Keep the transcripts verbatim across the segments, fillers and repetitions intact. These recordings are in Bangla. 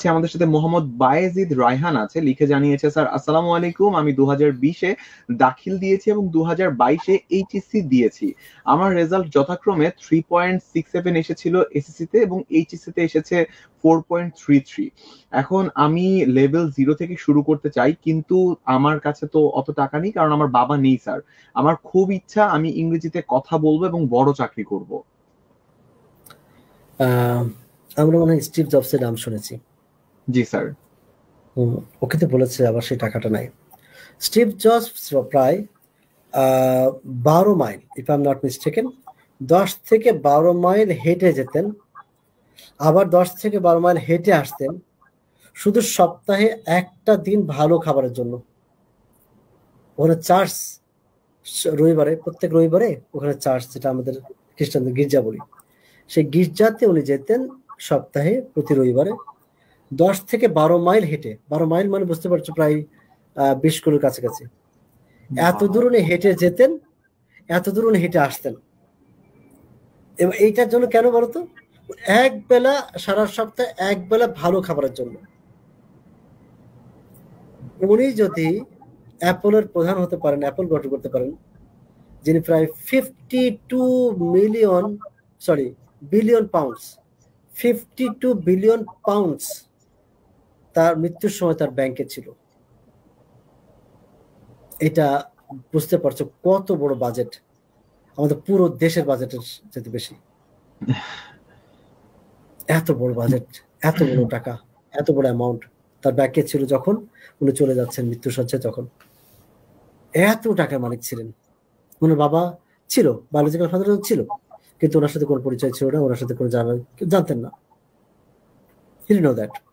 আমাদের সাথে মোহাম্মদ বায়েজিদ রায়হান আছে, লিখে জানিয়েছে, স্যার আসসালামু আলাইকুম, আমি দু হাজার বিশে দাখিল দিয়েছি এবং দু হাজার বাইশে এইচএসসি দিয়েছি। আমার রেজাল্ট যথাক্রমে থ্রি পয়েন্ট সিক্স সেভেন এসেছিল এসএসসি তে এবং এইচএসসি তে এসেছে ফোর পয়েন্ট থ্রি থ্রি। এখন আমি লেভেল জিরো থেকে শুরু করতে চাই, কিন্তু আমার কাছে তো অত টাকা নেই, কারণ আমার বাবা নেই স্যার। আমার খুব ইচ্ছা আমি ইংরেজিতে কথা বলবো এবং বড় চাকরি করব। আমরা মনে হয় স্টিভ জবসের নাম শুনেছি। জি স্যার। ওকে তো বলেছে আবার সেই টাকাটা নাই। স্টিভ জবস প্রায় বারো mile, if I'm not mistaken, দশ থেকে বারো মাইল হেঁটে যেতেন, আবার দশ থেকে বারো মাইল হেঁটে আসতেন, শুধু সপ্তাহে একটা দিন ভালো খাবারের জন্য। ওখানে চার্চ রবিবারে, প্রত্যেক রবিবারে ওখানে চার্চ, যেটা আমাদের খ্রিস্টানদের গির্জা বলি, সেই গির্জাতে উনি যেতেন সপ্তাহে প্রতি রবিবারে, দশ থেকে বারো মাইল হেঁটে। বারো মাইল মানে বুঝতে পারছো প্রায় আহ বিশ কিলোর কাছাকাছি। এত দূর উনি হেঁটে যেতেন, এত দূর উনি হেঁটে আসতেন। এবং এইটার জন্য কেন বলতো? এক বেলা, সারা সপ্তাহে এক বেলা ভালো খাবারের জন্য। উনি যদি অ্যাপলের প্রধান হতে পারেন, অ্যাপল গঠন করতে পারেন, যিনি প্রায় fifty two million sorry billion pounds fifty two billion pounds তার মৃত্যুর সময় তার ব্যাংকে ছিল। এটা বুঝতে পারছো কত বড় বাজেট, আমাদের পুরো দেশের বাজেটের যেতে বেশি। এত বড় বাজেট, এত বড় টাকা, এত বড় অ্যামাউন্ট তার ব্যাংকে ছিল যখন উনি চলে যাচ্ছেন মৃত্যুসজ্জায়। তখন এত টাকার মালিক ছিলেন। ওনার বাবা ছিল, বায়োলজিক্যাল ফাদার ছিল, কিন্তু ওনার সাথে কোনো পরিচয় ছিল না, ওনার সাথে কোনো জানা জানতেন না। He didn't know that.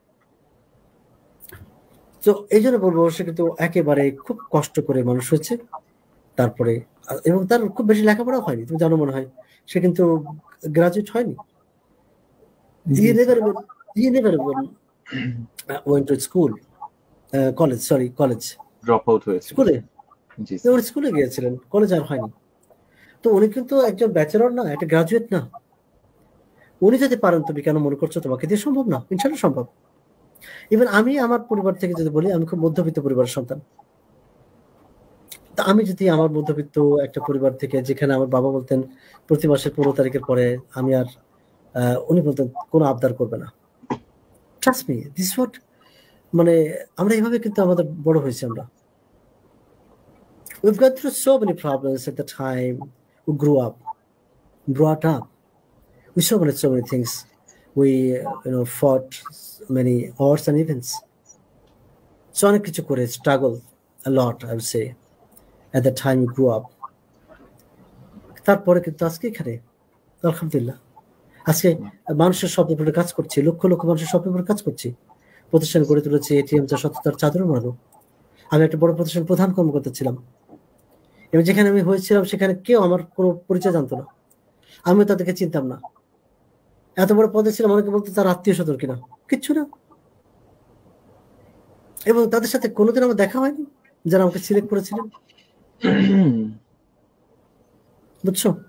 তো এই জন্য বলবো, সে কিন্তু একেবারে খুব কষ্ট করে মানুষ হয়েছে। তারপরে এবং তার খুব বেশি লেখাপড়া হয়নি, তুমি জানো মনে হয়, সে কিন্তু গ্রাজুয়েট হয়নি। He never he never went to school, college, sorry college, drop out হয়েছে। স্কুলে, জি উনি স্কুলে গিয়েছিলেন, কলেজ আর হয়নি। তো উনি কিন্তু একজন ব্যাচেলর না, একটা গ্রাজুয়েট না। উনি যদি পারেন, তুমি কেন মনে করছো তোমাকে দিয়ে সম্ভব না? ইনশাল্লাহ সম্ভব। ইভেন আমি আমার পরিবার থেকে যদি বলি, আমি খুব মধ্যবিত্ত পরিবারের সন্তান। তা আমি যদি আমার মধ্যবিত্ত একটা পরিবার থেকে, যেখানে আমার বাবা বলতেন প্রতি মাসের পনেরো তারিখের পরে আমি আর উনি বলতেন কোনো আবদার করবে না। ট্রাস্ট মি, দিস হোয়াট, মানে আমরা এইভাবে কিন্তু আমাদের বড় হয়েছি আমরা। We've gone through so many problems at the time we grew up, brought up. We saw many, so many things. We, you know, fought many odds and events. So অনেক কিছু করে struggle a lot, I would say, at the time we grew up. তারপরে কিন্তু আজকে এখানে আলহামদুলিল্লাহ, আজকে মানুষের স্বপ্নের উপরে কাজ করছি, লক্ষ লক্ষ মানুষের স্বপ্নের উপরে কাজ করছি, প্রতিষ্ঠান গড়ে তুলেছি, এটিএম যা সততার চাদর মানো। আমি একটা বড় প্রতিষ্ঠান প্রধান কর্মকর্তা ছিলাম, এবং যেখানে আমি হয়েছিলাম সেখানে কেউ আমার কোনো পরিচয় জানতো না, আমিও তাদেরকে চিনতাম না। এত বড় পদে ছিলাম, অনেকে বলতো তার আত্মীয় স্বজন কিনা, কিচ্ছু না। এবং তাদের সাথে কোনোদিন আমার দেখা হয়নি যারা আমাকে সিলেক্ট করেছিলেন, বুঝছো?